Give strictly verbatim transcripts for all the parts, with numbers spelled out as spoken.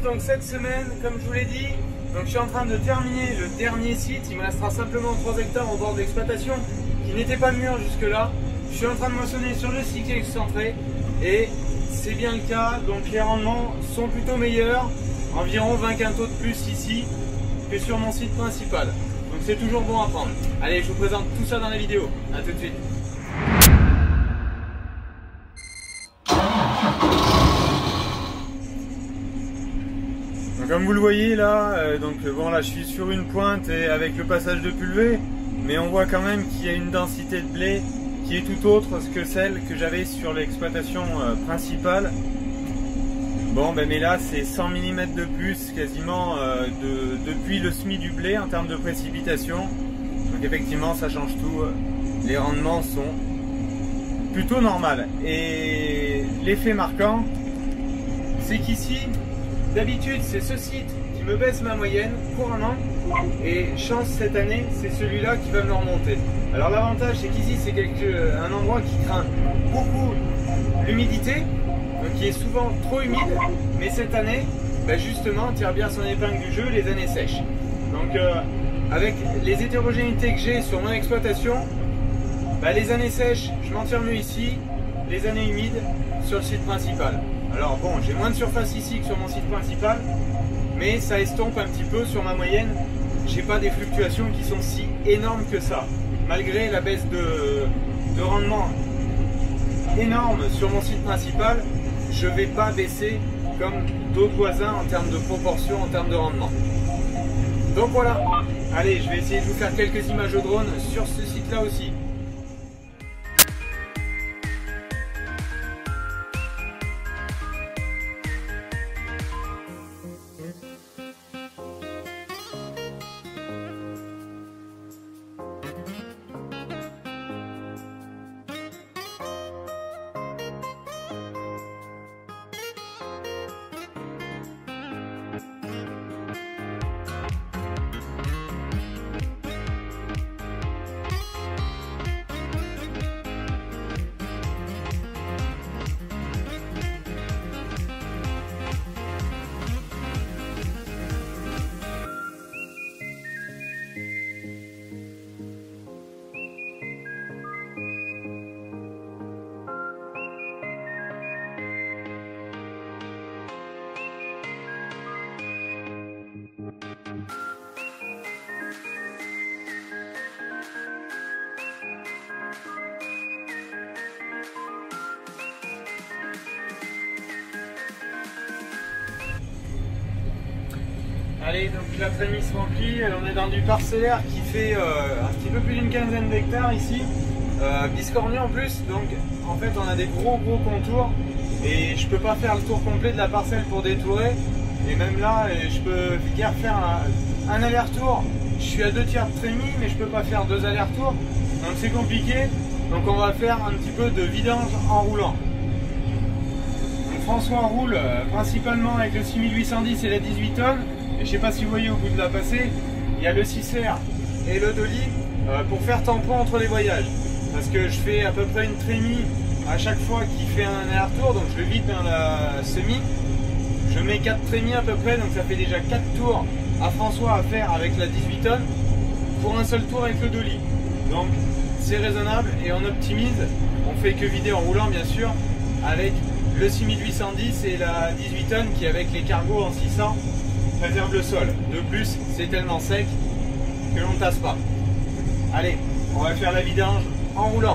chose donc cette semaine, comme je vous l'ai dit. Donc je suis en train de terminer le dernier site. Il me restera simplement trois hectares au bord de l'exploitation qui n'était pas mûr jusque là. Je suis en train de moissonner sur le cycle excentré et c'est bien le cas. Donc les rendements sont plutôt meilleurs, environ vingt quintaux de plus ici que sur mon site principal. Donc c'est toujours bon à prendre. Allez, je vous présente tout ça dans la vidéo. A tout de suite. Donc, comme vous le voyez là, euh, donc bon là je suis sur une pointe et avec le passage de pulvé, mais on voit quand même qu'il y a une densité de blé qui est tout autre que celle que j'avais sur l'exploitation euh, principale. Bon ben mais là c'est cent millimètres de plus quasiment euh, de, depuis le semis du blé en termes de précipitation. Donc effectivement ça change tout, les rendements sont plutôt normaux. Et l'effet marquant, c'est qu'ici, d'habitude c'est ce site qui me baisse ma moyenne couramment, et chance cette année c'est celui-là qui va me le remonter. Alors l'avantage c'est qu'ici c'est un endroit qui craint beaucoup l'humidité, donc qui est souvent trop humide, mais cette année, bah justement, tire bien son épingle du jeu les années sèches. Donc euh, avec les hétérogénéités que j'ai sur mon exploitation, bah, les années sèches, je m'en tire mieux ici, les années humides sur le site principal. Alors bon, j'ai moins de surface ici que sur mon site principal, mais ça estompe un petit peu sur ma moyenne. J'ai pas des fluctuations qui sont si énormes que ça. Malgré la baisse de, de rendement énorme sur mon site principal, je ne vais pas baisser comme d'autres voisins en termes de proportion, en termes de rendement. Donc voilà, allez, je vais essayer de vous faire quelques images au drone sur ce site-là aussi. Allez, donc la trémie se remplit, on est dans du parcellaire qui fait euh, un petit peu plus d'une quinzaine d'hectares ici, euh, biscornu en plus, donc en fait on a des gros gros contours et je peux pas faire le tour complet de la parcelle pour détourer, et même là je peux guère faire un, un aller-retour. Je suis à deux tiers de trémie mais je peux pas faire deux allers-retours, donc c'est compliqué. Donc on va faire un petit peu de vidange en roulant. Donc François roule euh, principalement avec le six mille huit cent dix et la dix-huit tonnes. Et je sais pas si vous voyez au bout de la passée, il y a le six R et le dolly euh, pour faire tampon entre les voyages. Parce que je fais à peu près une trémie à chaque fois qu'il fait un aller-retour, donc je le vide dans la semi. Je mets quatre trémies à peu près, donc ça fait déjà quatre tours à François à faire avec la dix-huit tonnes pour un seul tour avec le dolly. Donc c'est raisonnable et on optimise. On fait que vider en roulant bien sûr avec le six mille huit cent dix et la dix-huit tonnes qui, avec les cargos en six cents, préserve le sol. De plus, c'est tellement sec que l'on ne tasse pas. Allez, on va faire la vidange en roulant.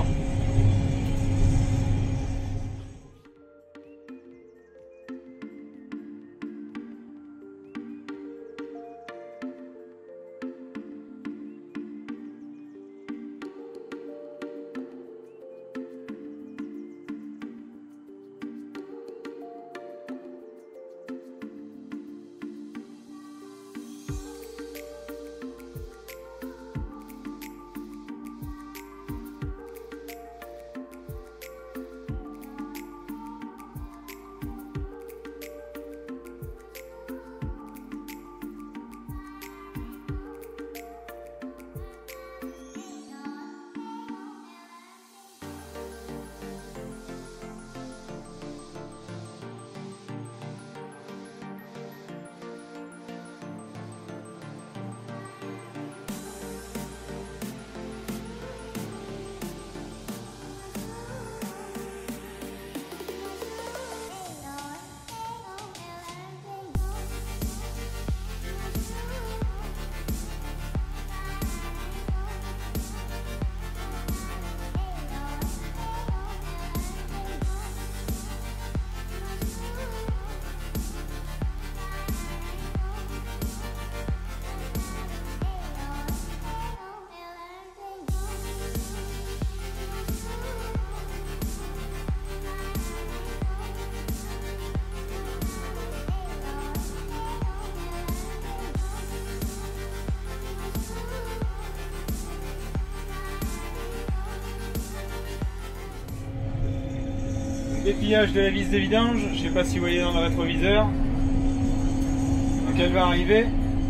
Dépillage de la vis de vidange, je sais pas si vous voyez dans le rétroviseur. Donc elle va arriver.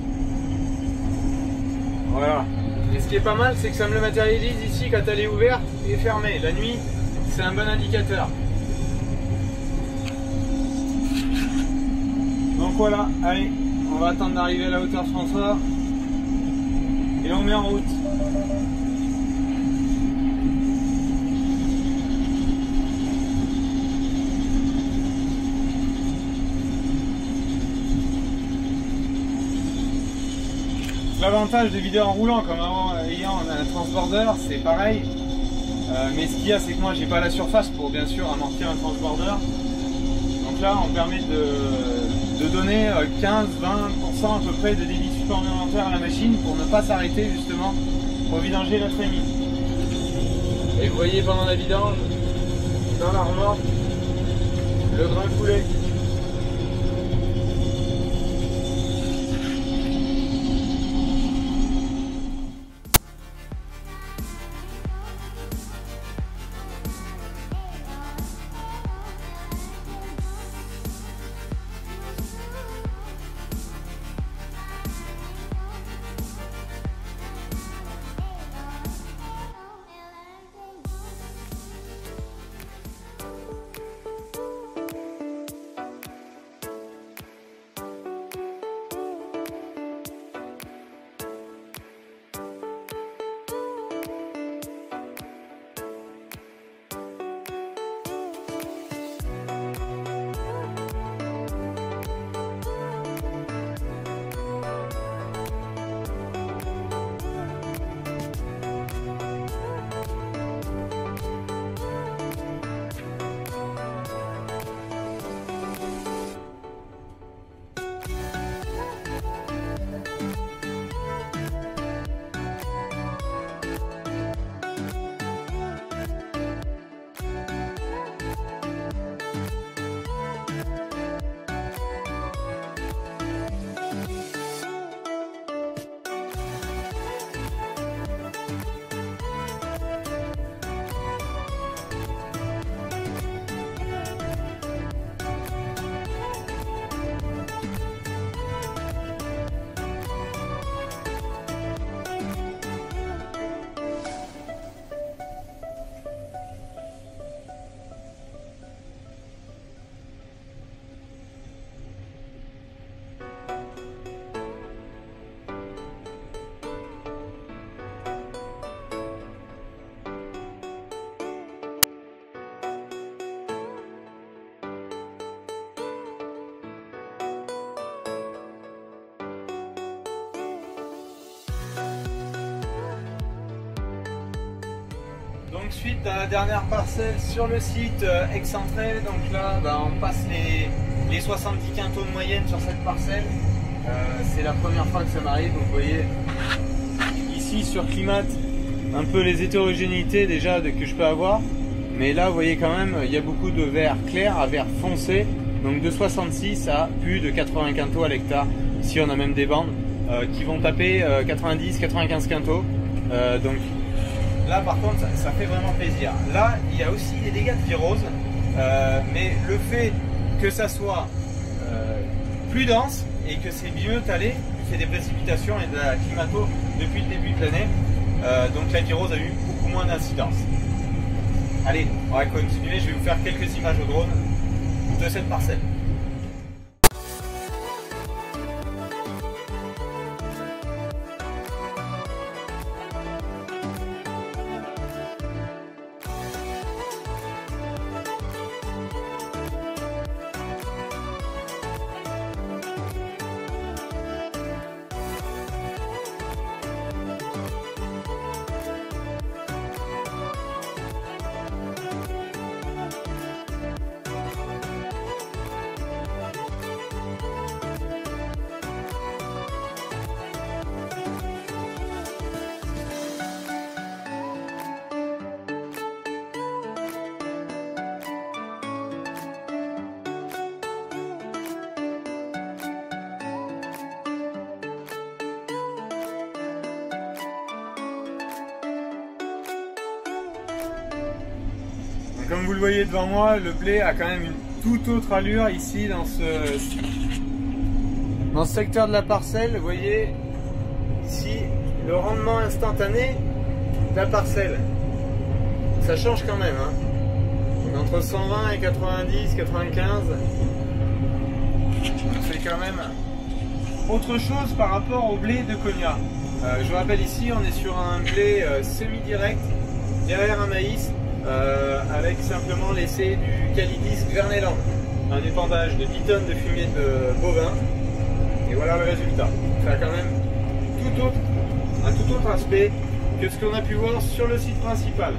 Voilà. Et ce qui est pas mal, c'est que ça me le matérialise ici quand elle est ouverte et fermée. La nuit, c'est un bon indicateur. Donc voilà, allez, on va attendre d'arriver à la hauteur François. Et on met en route. L'avantage des vidéos en roulant, comme avant ayant un transborder, c'est pareil. Euh, mais ce qu'il y a, c'est que moi, j'ai pas la surface pour bien sûr amortir un transborder. Donc là, on permet de, de donner quinze à vingt pour cent à peu près de débit supplémentaire à la machine pour ne pas s'arrêter justement pour vidanger la trémie. Et vous voyez pendant la vidange, dans la remorque, le grain coulé. Donc suite à la dernière parcelle sur le site euh, excentré, donc là bah, on passe les, les soixante-dix quintaux de moyenne sur cette parcelle. Euh, c'est la première fois que ça m'arrive, vous voyez ici sur Climat un peu les hétérogénéités déjà de, que je peux avoir. Mais là vous voyez quand même il y a beaucoup de vert clair à vert foncé, donc de soixante-six à plus de quatre-vingts quintaux à l'hectare. Ici on a même des bandes euh, qui vont taper euh, quatre-vingt-dix à quatre-vingt-quinze quintaux. Euh, donc là par contre ça, ça fait vraiment plaisir. Là il y a aussi des dégâts de virose, euh, mais le fait que ça soit euh, plus dense et que c'est mieux talé, il fait des précipitations et de la climato depuis le début de l'année, euh, donc la virose a eu beaucoup moins d'incidence. Allez, on va continuer, je vais vous faire quelques images au drone de cette parcelle. Donc, comme vous le voyez devant moi, le blé a quand même une toute autre allure ici dans ce, dans ce secteur de la parcelle. Vous voyez ici le rendement instantané de la parcelle. Ça change quand même, hein. Donc, entre cent vingt et quatre-vingt-dix, quatre-vingt-quinze, c'est quand même autre chose par rapport au blé de Konya. Euh, je vous rappelle ici, on est sur un blé euh, semi-direct derrière un maïs euh, avec simplement l'essai du Calidis Gverneland, un épandage de dix tonnes de fumier de bovin. Et voilà le résultat. Ça a quand même tout autre, un tout autre aspect que ce qu'on a pu voir sur le site principal.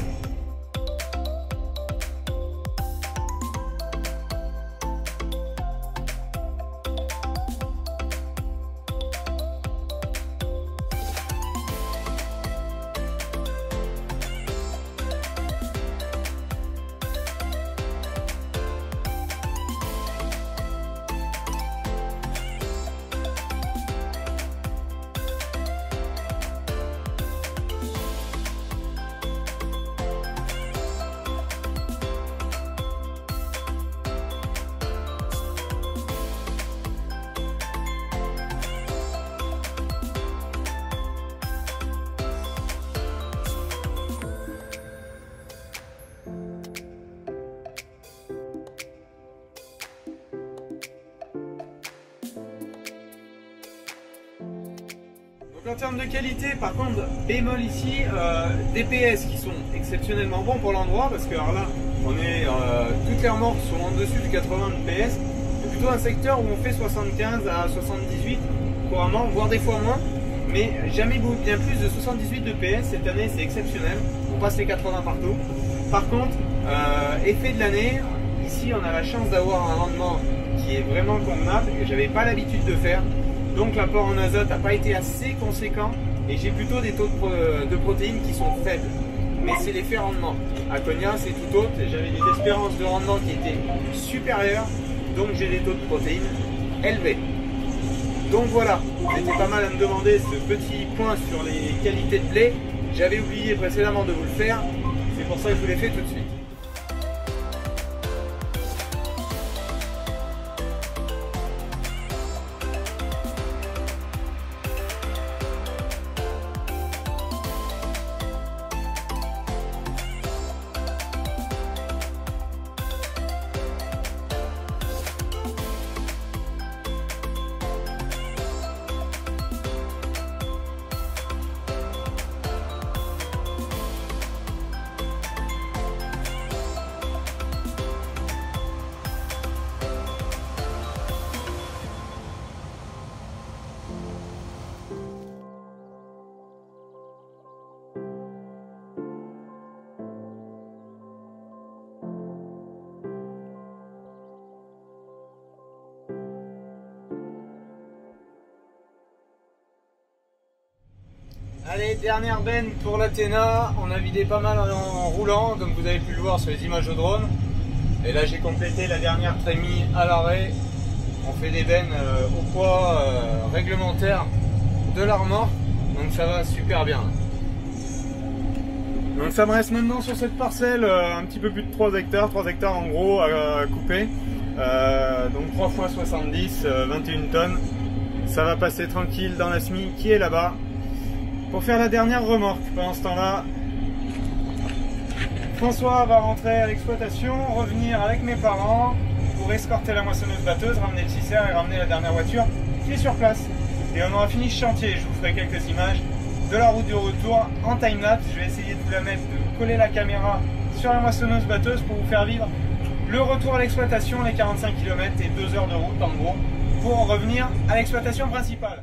En termes de qualité, par contre, bémol ici, euh, des P S qui sont exceptionnellement bons pour l'endroit, parce que alors là, on est, euh, toutes les remorques sont en dessus du quatre-vingts de P S. C'est plutôt un secteur où on fait soixante-quinze à soixante-dix-huit couramment, voire des fois moins, mais jamais bien plus de soixante-dix-huit de P S. Cette année, c'est exceptionnel, on passe les quatre-vingts partout. Par contre, euh, effet de l'année, ici, on a la chance d'avoir un rendement qui est vraiment convenable, et j'avais pas l'habitude de faire. Donc l'apport en azote n'a pas été assez conséquent et j'ai plutôt des taux de, pro de protéines qui sont faibles. Mais c'est l'effet rendement. À Konya, c'est tout autre. J'avais des espérances de rendement qui étaient supérieures, donc j'ai des taux de protéines élevés. Donc voilà, c'était pas mal à me demander ce petit point sur les qualités de blé. J'avais oublié précédemment de vous le faire, c'est pour ça que je vous l'ai fait tout de suite. Allez, dernière benne pour l'Athéna. On a vidé pas mal en roulant, comme vous avez pu le voir sur les images au drone. Et là, j'ai complété la dernière trémie à l'arrêt. On fait des bennes euh, au poids euh, réglementaire de la remorque, donc ça va super bien. Donc ça me reste maintenant sur cette parcelle euh, un petit peu plus de trois hectares, trois hectares en gros à, à couper. Euh, donc trois fois soixante-dix, euh, vingt et une tonnes. Ça va passer tranquille dans la S M I qui est là-bas pour faire la dernière remorque. Pendant ce temps-là, François va rentrer à l'exploitation, revenir avec mes parents pour escorter la moissonneuse batteuse, ramener le six R et ramener la dernière voiture qui est sur place. Et on aura fini ce chantier. Je vous ferai quelques images de la route du retour en time-lapse. Je vais essayer de vous la mettre, de coller la caméra sur la moissonneuse batteuse pour vous faire vivre le retour à l'exploitation, les quarante-cinq kilomètres et deux heures de route en gros, pour revenir à l'exploitation principale.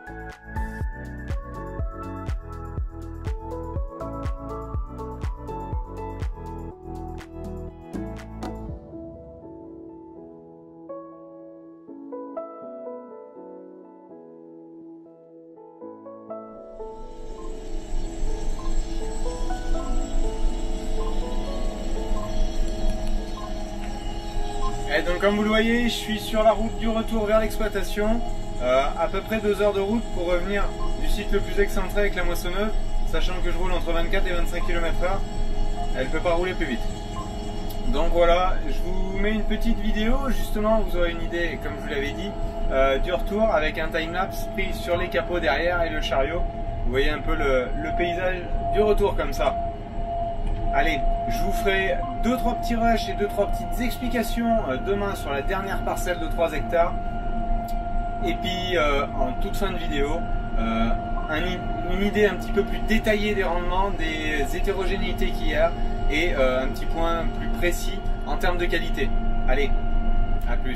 Et donc comme vous le voyez, je suis sur la route du retour vers l'exploitation, euh, à peu près deux heures de route pour revenir du site le plus excentré avec la moissonneuse, sachant que je roule entre vingt-quatre et vingt-cinq kilomètres heure, elle ne peut pas rouler plus vite. Donc voilà, je vous mets une petite vidéo, justement vous aurez une idée, comme je vous l'avais dit, euh, du retour avec un timelapse pris sur les capots derrière et le chariot. Vous voyez un peu le, le paysage du retour comme ça. Allez, je vous ferai deux trois petits rushs et deux trois petites explications euh, demain sur la dernière parcelle de trois hectares. Et puis euh, en toute fin de vidéo, euh, un, une idée un petit peu plus détaillée des rendements, des hétérogénéités qu'il y a et euh, un petit point plus précis en termes de qualité. Allez, à plus.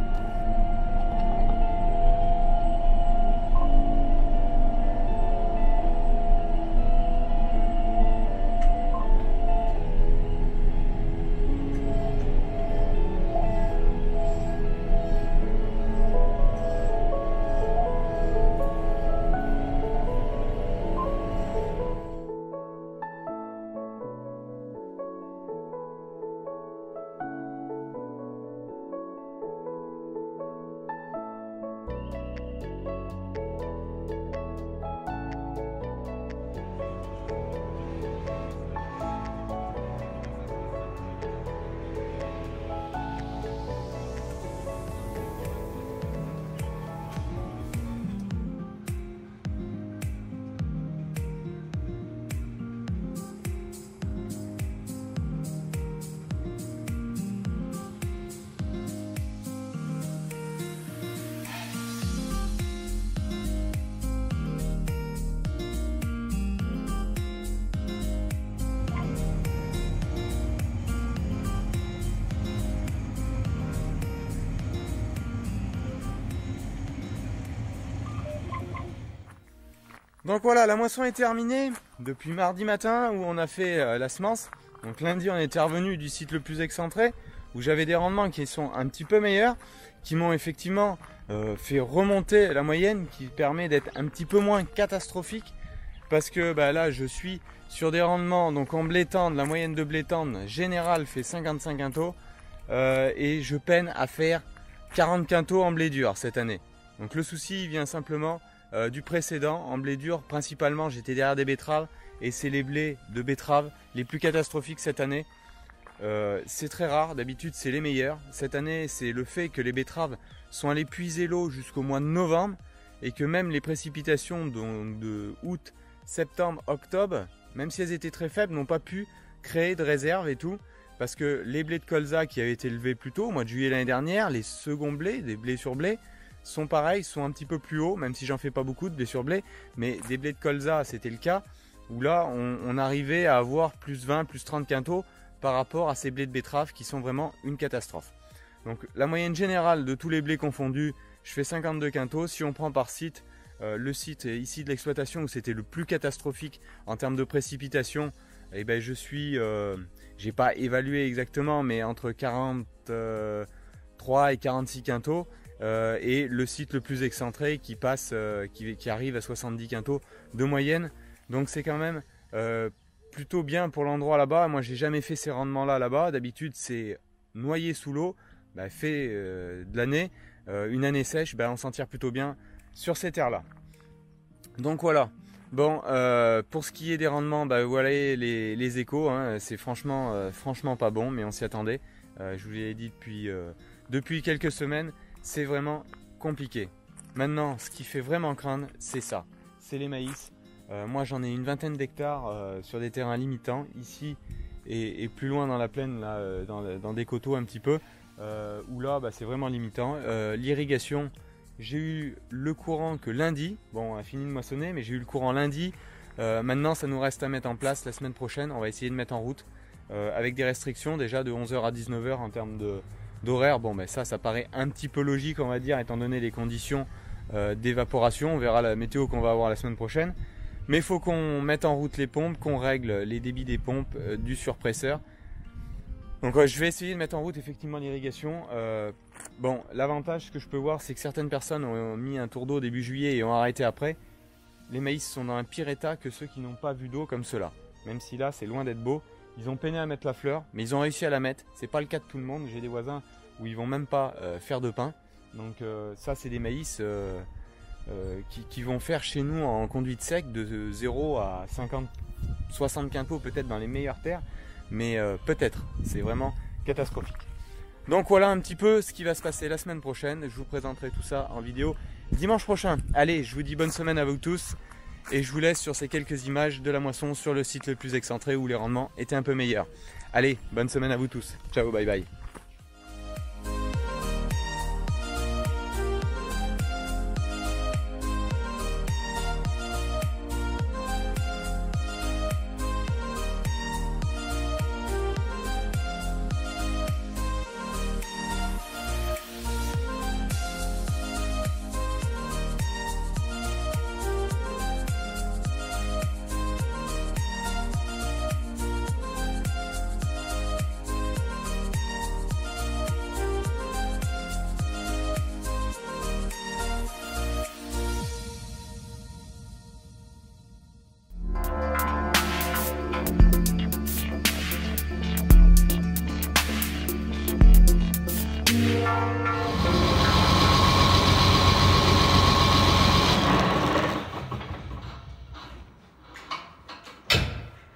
Donc voilà, la moisson est terminée depuis mardi matin où on a fait euh, la semence. Donc lundi on était revenu du site le plus excentré où j'avais des rendements qui sont un petit peu meilleurs, qui m'ont effectivement euh, fait remonter la moyenne, qui permet d'être un petit peu moins catastrophique parce que bah, là je suis sur des rendements, donc en blé tendre, la moyenne de blé tendre général fait cinquante-cinq quintaux euh, et je peine à faire quarante quintaux en blé dur cette année. Donc le souci il vient simplement Euh, du précédent. En blé dur principalement j'étais derrière des betteraves et c'est les blés de betteraves les plus catastrophiques cette année. Euh, c'est très rare, d'habitude c'est les meilleurs. Cette année c'est le fait que les betteraves sont allées puiser l'eau jusqu'au mois de novembre et que même les précipitations de, de août, septembre, octobre, même si elles étaient très faibles, n'ont pas pu créer de réserve et tout, parce que les blés de colza qui avaient été élevés plus tôt au mois de juillet l'année dernière, les seconds blés, des blés sur blé, sont pareils, sont un petit peu plus hauts, même si j'en fais pas beaucoup de blé sur blé, mais des blés de colza c'était le cas, où là on, on arrivait à avoir plus vingt, plus trente quintaux par rapport à ces blés de betterave qui sont vraiment une catastrophe. Donc la moyenne générale de tous les blés confondus, je fais cinquante-deux quintaux. Si on prend par site, euh, le site ici de l'exploitation où c'était le plus catastrophique en termes de précipitation, eh ben je suis, euh, j'ai pas évalué exactement, mais entre quarante-trois et quarante-six quintaux. Euh, et le site le plus excentré qui passe, euh, qui, qui arrive à soixante-dix quintaux de moyenne. Donc c'est quand même euh, plutôt bien pour l'endroit là-bas. Moi j'ai jamais fait ces rendements là là-bas. D'habitude c'est noyé sous l'eau, bah, fait euh, de l'année, euh, une année sèche, bah, on s'en tire plutôt bien sur ces terres là. Donc voilà. Bon, euh, pour ce qui est des rendements, bah, voilà les, les échos, hein, c'est franchement, euh, franchement pas bon, mais on s'y attendait. Euh, je vous l'ai dit depuis, euh, depuis quelques semaines. C'est vraiment compliqué. Maintenant, ce qui fait vraiment craindre, c'est ça. C'est les maïs. Euh, moi, j'en ai une vingtaine d'hectares euh, sur des terrains limitants, ici et, et plus loin dans la plaine, là, euh, dans, dans des coteaux un petit peu, euh, où là, bah, c'est vraiment limitant. Euh, L'irrigation, j'ai eu le courant que lundi. Bon, on a fini de moissonner, mais j'ai eu le courant lundi. Euh, maintenant, ça nous reste à mettre en place la semaine prochaine. On va essayer de mettre en route euh, avec des restrictions déjà de onze heures à dix-neuf heures en termes de d'horaire. Bon ben ça ça paraît un petit peu logique on va dire étant donné les conditions euh, d'évaporation. On verra la météo qu'on va avoir la semaine prochaine, mais il faut qu'on mette en route les pompes, qu'on règle les débits des pompes, euh, du surpresseur. Donc ouais, je vais essayer de mettre en route effectivement l'irrigation. Euh, bon, l'avantage que je peux voir c'est que certaines personnes ont mis un tour d'eau début juillet et ont arrêté après. Les maïs sont dans un pire état que ceux qui n'ont pas vu d'eau comme ceux-là, même si là c'est loin d'être beau. Ils ont peiné à mettre la fleur, mais ils ont réussi à la mettre. C'est pas le cas de tout le monde. J'ai des voisins où ils vont même pas euh, faire de pain. Donc euh, ça, c'est des maïs euh, euh, qui, qui vont faire chez nous en conduite sec de zéro à cinquante, soixante quintaux peut-être dans les meilleures terres. Mais euh, peut-être. C'est vraiment catastrophique. Donc voilà un petit peu ce qui va se passer la semaine prochaine. Je vous présenterai tout ça en vidéo dimanche prochain. Allez, je vous dis bonne semaine à vous tous et je vous laisse sur ces quelques images de la moisson sur le site le plus excentré où les rendements étaient un peu meilleurs. Allez, bonne semaine à vous tous. Ciao, bye bye.